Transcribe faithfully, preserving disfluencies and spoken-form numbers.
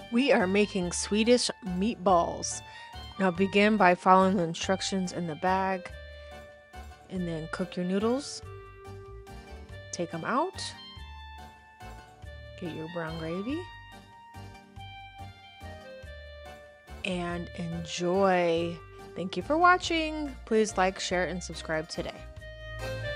We are making Swedish meatballs. Now begin by following the instructions in the bag and then cook your noodles. Take them out. Get your brown gravy. And enjoy. Thank you for watching. Please like, share, and subscribe today.